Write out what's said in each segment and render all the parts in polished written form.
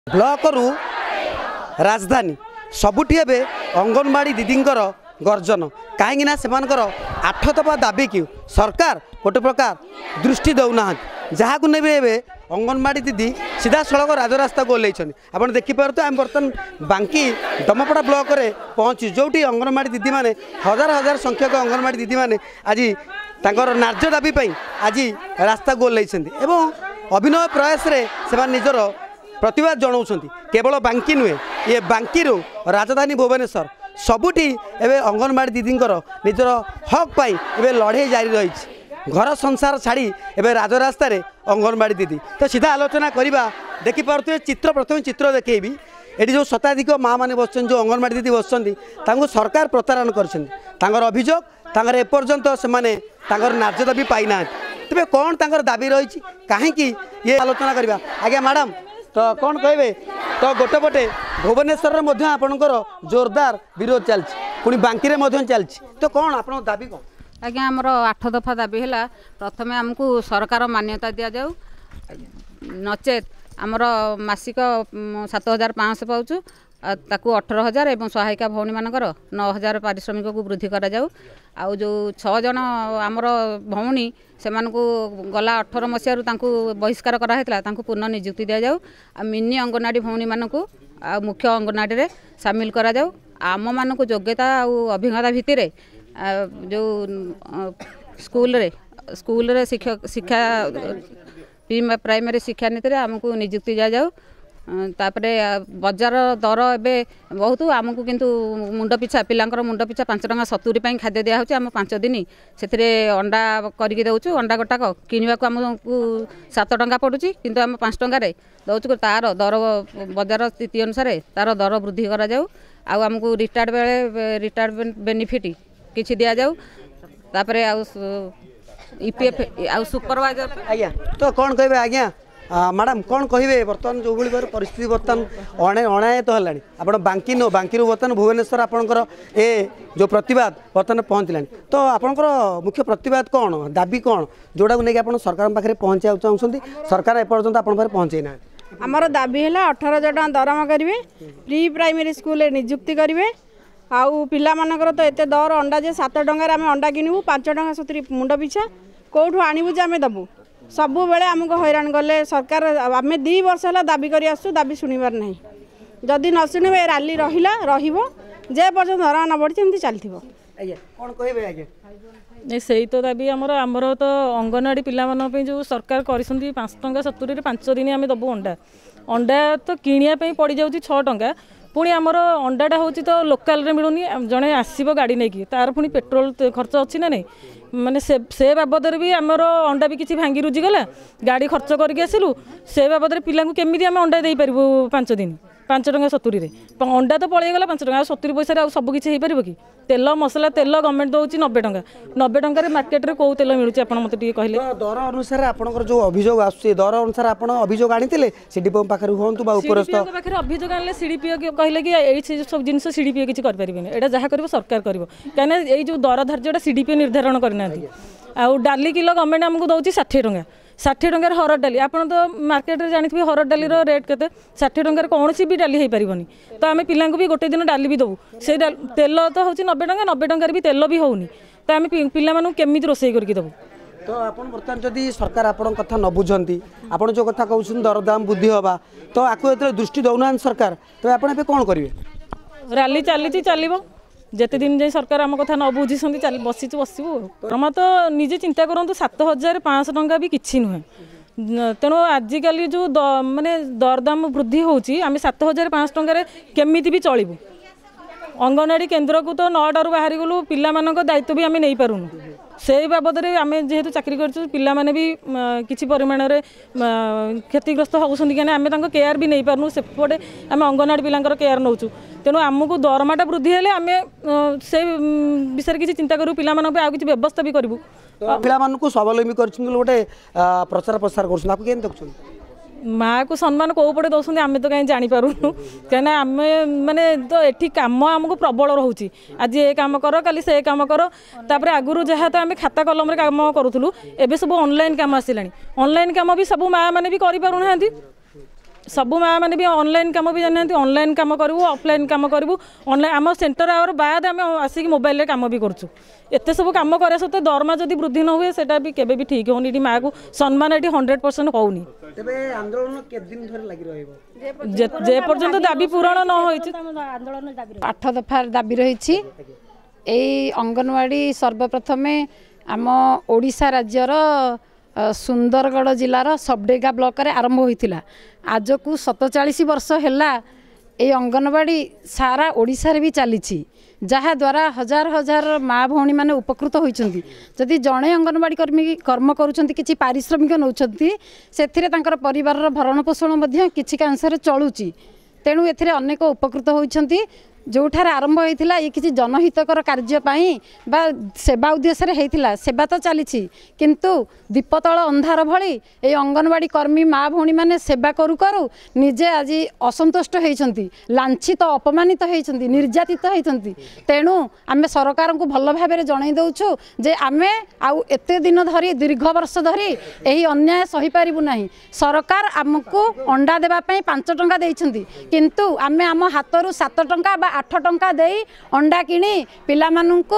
Block रु राजधानी सबुठी एबे अंगनवाड़ी दीदींकर गर्जन कहीं से 8 दफा दाबी की सरकार गोटे प्रकार दृष्टि दौना जहाँ को नेबे एबे अंगनवाड़ी दीदी सीधा सड़क राजरास्ता को ओह्लैछन। आपण देखिपारे आम बर्तमान बांकी डमपड़ा ब्लॉक रे पहुँचु जोटी अंगनवाड़ी दीदी माने हजार हजार संख्यक अंगनवाड़ी दीदी माने आज तांकर न्याय्य दाबी पई आज रास्ता को ओह्लैछन एवं अभिनव प्रयास रे से निजर प्रतिवाद जनाऊँच। केवल बांकी नुहे ये बांकी राजधानी भुवनेश्वर सबुठी एवं अंगनवाड़ी दीदींकर निजर हक पाई एवं लड़े जारी रही घर संसार छाड़ी एवं राजरास्त अंगनवाड़ी दीदी तो सीधा आलोचना करवा देखिपे चित्र प्रथम चित्र देखी एटी जो शताधिक माँ मैंने बस जो अंगनवाड़ी दीदी बस सरकार प्रतारण कर अभियोग एपर्यंत से न्याय्य दाबी पाई ना तेज कौन दाबी रही कहीं ये आलोचना करवा आज्ञा मैडम तो कौन कहे तो गोटे पटे भुवनेश्वर में आपणकर जोरदार विरोध चलती पुणी बांकी चलती तो कौन आप दाबी कौन आज्ञा आमर 8 दफा दाबी है प्रथम आमको सरकार मान्यता दि जाऊ नचेत आमर मासिक 7500 पाऊँ ताकू 18,000 और सहायिका भौणी मानकर 9,000 पारिश्रमिक को वृद्धि करा जाऊ आउ जो 6 जन आमर भौणी से गला 18 मसीह बहिष्कार कराइला पुनः नियुक्ति दि जाऊ आ मिनी अंगनवाड़ी भौणी मानक मुख्य अंगनवाड़ी रे सामिल करा जाऊ आम मानक योग्यता और अभिज्ञता भित्ति जो स्कूल रे शिक्षा प्राइमरी शिक्षा नीति रे आमको नियुक्ति दि जाऊ तापरे बजार दर एबे बहुत आमको किंतु मुंड पिछा पिलांकर मुंड पिछा 5 टंका 70 खाद्य दिया होची आम 5 दिन से अंडा करके दउछु अंडा गोटाक किनिबा को आमको 7 टंका पड़ुची किंतु आम 5 टंका रे दउछु तार दर बजार स्थिति अनुसार तार दर वृद्धि करा जाऊ आमको रिटायर्ड बेले रिटायर्ड बेनिफिट किछि दिया जाऊ तापरे ईपीएफ आ सुपरवाइजर आज्ञा तो कौन कहे आज्ञा मैडम कौन कहे बर्तमान जो भाई परिस्थिति बर्तमान अणायत है आप बांकी नो बांकी बर्तमान भुवनेश्वर आपंकर ए जो प्रतिवाद बर्तमान पहुँचला तो आपंकर मुख्य प्रतिवाद कौन दाबी कौन जोटा को लेकिन सरकार पाखे पहुँचा चाहते सरकार एपर्यंत आप पहुँचे ना आमर दाबी है 18,000 टका दरमा करेंगे प्री प्राइमरी स्कूल नियुक्ति करेंगे आउ पिला मानकर तो एत दर अंडा जे 7 टंकार आम अंडा किणु 5 टंका 70 मुंड पिछा कौटू आणबू जे आम दबू सबु बेले आमको हैरान कले सरकार आम 2 वर्ष है दाबी कर आसु दाबी शुणिबार ना जदि न शुणे राली रहा जे पर्यटन धरा न बढ़ी एमती चलती से तो दाबी आमर तो अंगनवाड़ी पिला जो सरकार कर 5 टंका 70 5 दिन आम दबू अंडा अंडा तो किणिया पड़ जाऊँ 6 टंका पुणी आमर अंडाटा हूँ तो लोकाल रे मिलूनी जड़े आसो गाड़ी नहीं तार पुणी पेट्रोल खर्च अच्छी ना नहीं माने से बाबद भी आमर अंडा भी किसी भांगी रुझी गला गाड़ी खर्च करके आसिलु से बाबद पिला केमी आम अंडा दे पारू 5 दिन 5 टंका 70 अंडा तो पलैगला 5 टंका 70 पैसा सब किसी हो कि तेल मसला तेल गवर्नमेंट दौर 90 टंका 90 टंका मार्केट में कौ तेल मिलूँ आप मत कहले दर अनुसार आपंकर जो अभियोग आसुचे दर अनुसार आप अभियोग आनी सीडीपी पाखे हूँ पाखे अभियोग आने सीडीपी कहले कि ये सब जिन सीडीपी किसी करें यहाँ जहाँ कर सरकार कर कहीं जो दर धार्य सीडीपी निर्धारण करना आउ डाली किलो गवर्नमेंट आमको दौर 60 टंका 60 टंकार हरड़ डाली आप तो मार्केट में जानी हरड़ डाली रेट के 60 टंकार कौन भी डाली हो पारनी तो आम पिला भी गोटे दिन डाली भी दबू से तेल तो हूँ 90 टंका 90 टंकार भी तेल भी होनी तो आम पिला केमी रोषे करके दबू तो आप बर्तमान जदि सरकार आपण कथा न बुझंती आपण जो कथा कहउछन दरदाम बुद्धि हवा तो आको एतरे दृष्टि दउनान सरकार तो आपण ए कोन करिवे रैली चलिबो जेते दिन जाए सरकार आम कथा न बुझी बसीचु बसबू तमा तो निजे चिंता करूँ 7,500 टंका भी किसी नुहे तेणु आजिकल जो माने दरदाम वृद्धि होची आम 7,500 टंकार केमी भी चलू अंगनवाड़ी केन्द्र को तो 9टारू बाहरी गलु पिला दायित्व भी आम नहीं पारुनु से बाबद आम जेहेतु चाकरी कर पिला माने भी किसी परिमाण में क्षतिग्रस्त होती कहीं आम केयर भी नहीं पार्नु सेपटे आम अंगनवाड़ी पिलांकर केयर नौचु तेणु आमको दरमाटा वृद्धि हेले आम से विषय किसी चिंता करूँ पिला किसी व्यवस्था भी करूँ पिला स्वावलम्बी कर प्रचार प्रसार कर माँ को सम्मान कौ पटे दौरान आम तो कहीं जानीपारूनु कहीं आम माने तो ये कम आमको प्रबल रोचे आज ये कम कर काली से कम कर तापर आगुरी जहाँ तो आम खाता कलम कम करूँ एवं सब ऑनलाइन कम आसला ऑनलाइन कम भी सब माँ मैंने भी कर सब माँ मैंने भी ऑनलाइन काम भी जाना ऑनलाइन काम करूँ ऑफलाइन काम करूँ ऑनलाइन आम सेंटर आवर बाद आम आसिक मोबाइल काम भी करूँ एत सब कम करा सत्वे दरमा जब वृद्धि न हुए सेटा भी केबे भी ठीक होनी माँ को सम्मान ये 100% होनी जे पर्यंत दाबी पूरण न हो 8 दफा दाबी रही अंगनवाड़ी सर्वप्रथम आम ओडिशा राज्यर सुंदरगढ़ जिलार सबडेगा ब्लॉक रे आरंभ होइथिला आज को 47 वर्ष हैला ए अंगनवाड़ी सारा ओडिशा रे भी चली जहा द्वारा हजार हजार माँ भौणी मैंने उपकृत होती जदि जड़े अंगनवाड़ी कर्म करुँच कि पारिश्रमिक नौकरी से परिवार भरण पोषण किसी अंश चलुची तेणु एनेक उपकृत होती जोठार आरंभ होता ये किसी जनहितकर कार्यपाई बा सेवा उद्देश्य होता सेवा तो चली किंतु दीपतल अंधार भली ये अंगनवाड़ी कर्मी माँ भौणी मैंने सेवा करू करू निजे आज असंतुष्ट होती लांछित अपमानित होती निर्यातित होती तेणु आम सरकार को भल भाव जन दौचु जे आम आउ एते दिन धरी दीर्घ वर्ष धरी यही अन्याय सही पारिबु नहीं सरकार आमको अंडा देवाई 5 टंका देइछंती किंतु आम आम हाथरू 7 टंका 8 टंका दे अंडा किणी पिला मानू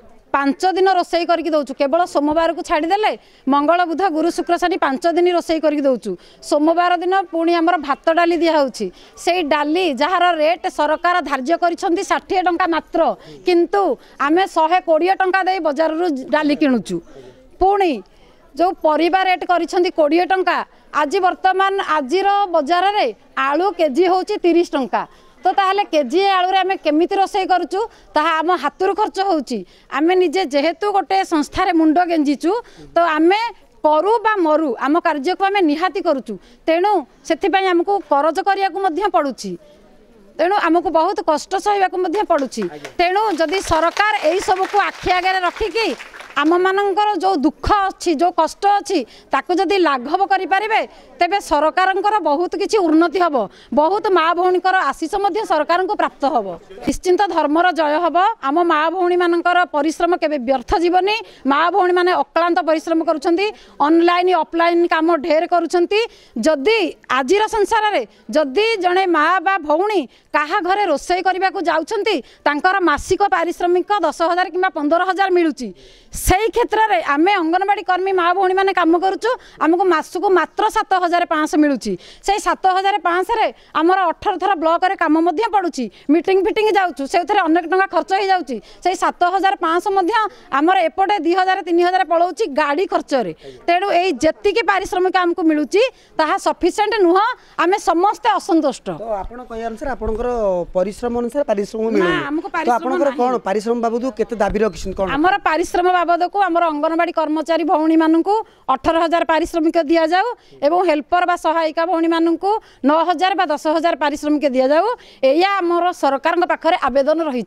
5 दिन रोसई करके दौचु केवल सोमवार को छाड़देले मंगल बुध गुरु शुक्र शनि 5 दिन रोसई करके दौचु सोमवार दिन पुणी आमर भात डाली दिखाऊँगी से डाली जार रेट सरकार धार्य कर 60 टंका मात्र किंतु आम 120 टंका दे बजार डाली किणुचु पुणी जो परिवार रेट कर 20 टंका आज बर्तमान आज बजार रे आलू केजी हूँ 30 टंका तो ताहले केजी आलू रे आमे केमिति रोसई करूचु ताहा आम हाथुर खर्च होउची आमे निजे जेहेतु गोटे संस्थारे मुंड गेंजीचु तो आमे करू बा मरु आम कार्य को आमे निहाती करूचु तेणु सेथिपई आमको करज करिया को मध्य पड़ुची तेणु आमको बहुत कष्ट सहवा को मध्य पड़ुची तेणु जदि सरकार एई सब को आखि आगे रखिकी आम मानकर जो दुख अच्छी जो कष्ट अच्छी ताकू जदि लाघव करें तेबे सरकार बहुत किसी उन्नति हम बहुत माँ भौणीकर आशीष सरकार को प्राप्त हम निश्चिंत धर्मर जय हम आम माँ भौणी मानकर परिश्रम केबे व्यर्थ जीवनी माँ भौणी माने अक्लांत परिश्रम करुछंती ऑनलाइन ऑफलाइन काम ढेर करुछंती जदि आजिर संसार रे जदि जड़े माँ बा भौणी कहा घरे रोसई करने को जाउछंती तांकर मासिक पारिश्रमिक 10,000 कि 15,000 मिलुची से क्षेत्र में आम अंगनवाड़ी कर्मी माँ भौणी मैंने कम करुचु आमको मासक मात्र 7,500 मिलूची से 7,500 आमर 18 थर ब्लॉक रे काम पड़ुची मीटिंग फिटिंग जाऊँ से अनेक टंका खर्च हो जाऊँगी से 7,500 आमर एपटे 2,000-3,000 पलाऊँ गाड़ी खर्च रे तेणु यही जी पारिश्रमिक आमको मिलूची ताहा सफिशिएंट नुह आम समस्ते असंतुष्ट अनुसार आपनकर परिश्रम अनुसार पारिश्रम मिलू कौन परिश्रम बाबद केते दाबी रखिसन कोन हमर परिश्रम बाबद को आमर अंगनवाड़ी कर्मचारी भौणी मानू 18,000 पारिश्रमिक दि जाऊ एवं हेल्पर बा सहायिका भौणी मानू 9,000 बा 10,000 पारिश्रमिक दि जाऊ या आमर सरकार पाखरे आवेदन रही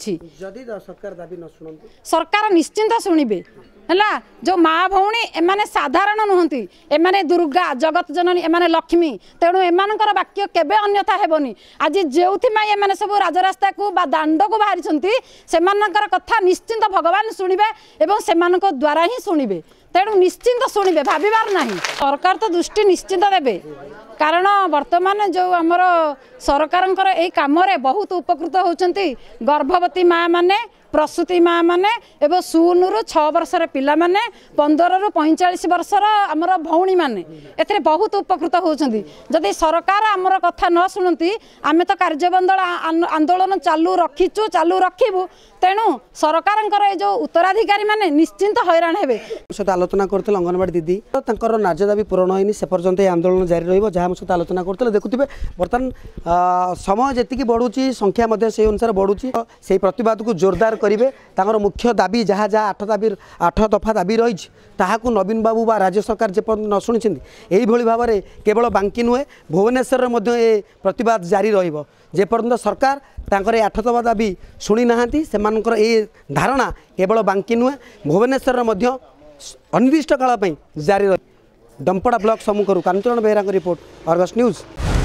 सरकार निश्चिंत शुणिबे है जो माँ भौणी एमाने साधारण नुहति एमाने दुर्गा जगत जननी एमाने लक्ष्मी तेणु एमानकर वाक्य केबे अन्यथा हेबनी आज जो एमाने सब राजरास्ता को बा दांड को बाहरी सेमानकर कथा निश्चिंत भगवान शुणिबे एवं सेमानक द्वारा ही शुणिबे तेणु निश्चिंत शुणिबे भाविबार नहीं सरकार तो दृष्टि निश्चिंत देबे कारण वर्तमान जो आमर सरकारंकर एई काम रे बहुत उपकृत होउचंती गर्भवती माँ माने प्रसूति माँ मैंने एवं 0 ରୁ 6 वर्षर पिला माने 15 ରୁ 45 वर्षर आमर भौणी मैंने ए बहुत उपकृत होती जदि सरकार आमर कथा न शुणती आम तो कार्यबंद आंदोलन चालू रखीचु चालू रखिबू तेणु सरकार जो उत्तराधिकारी माने निश्चिंत हैरान हेबे सहित आलोचना करते अंगनवाड़ी दीदी तो न्याय दाबी पूरण होनी से पर्यंत आंदोलन जारी रही जहाँ सहित आलोचना करते देखुए बर्तमान समय जी बढ़ुची संख्या से अनुसार बढ़ुची से प्रतिवाद को जोरदार करेंगे तांकर मुख्य दाबी जहाँ जहाँ 8 दफा दाबी रही ताहाकू नवीन बाबू बा राज्य सरकार जे न शुणी यही भाव में केवल बांकी नुहे भुवनेश्वर में प्रतिवाद जारी रहिबो जे पर्यंत सरकार तांकर 8 दफा दाबी शुणी नाहांती सेमानकर ए धारणा केवल बांकी नुहे भुवनेश्वर में अनिर्दिष्ट काल जारी रही डंपड़ा ब्लॉक सम्मुखर Kanchan Behera report Argus news.